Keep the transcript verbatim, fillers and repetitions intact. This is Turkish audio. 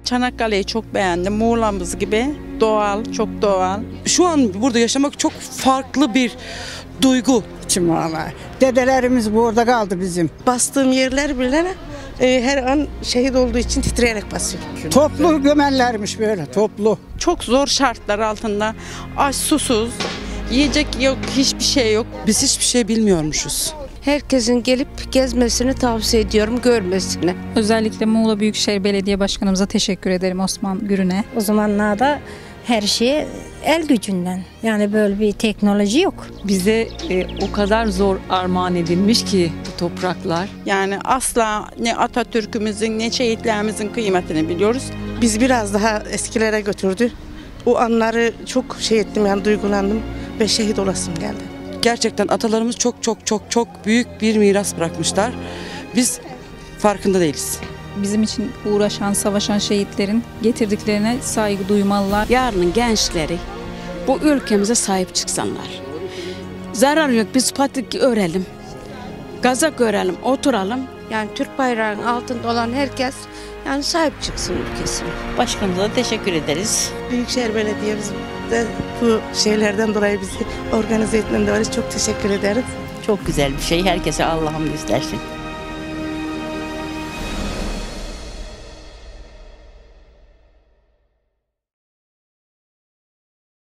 Çanakkale'yi çok beğendim. Muğla'mız gibi doğal, çok doğal. Şu an burada yaşamak çok farklı bir duygu. İçim valla. Dedelerimiz burada kaldı bizim. Bastığım yerler bile e, her an şehit olduğu için titreyerek basıyorum. Toplu gömerlermiş böyle toplu. Çok zor şartlar altında. Aç, susuz, yiyecek yok, hiçbir şey yok. Biz hiçbir şey bilmiyormuşuz. Herkesin gelip gezmesini tavsiye ediyorum, görmesini. Özellikle Muğla Büyükşehir Belediye Başkanımıza teşekkür ederim, Osman Gürün'e. O zamanlarda her şey el gücünden. Yani böyle bir teknoloji yok. Bize e, o kadar zor armağan edilmiş ki bu topraklar. Yani asla ne Atatürk'ümüzün ne şehitlerimizin kıymetini biliyoruz. Biz biraz daha eskilere götürdü. O anları çok şey ettim, yani duygulandım ve şehit olasım geldi. Gerçekten atalarımız çok çok çok çok büyük bir miras bırakmışlar. Biz farkında değiliz. Bizim için uğraşan, savaşan şehitlerin getirdiklerine saygı duymalılar. Yarının gençleri bu ülkemize sahip çıksınlar. Zarar yok, biz patik örelim. Gazak örelim, oturalım. Yani Türk bayrağının altında olan herkes yani sahip çıksın ülkesine. Başkanımıza da teşekkür ederiz. Büyükşehir Belediye'miz de bu şeylerden dolayı bizi organize etmenden dolayı çok teşekkür ederiz. Çok güzel bir şey. Herkese Allah'ım göstersin.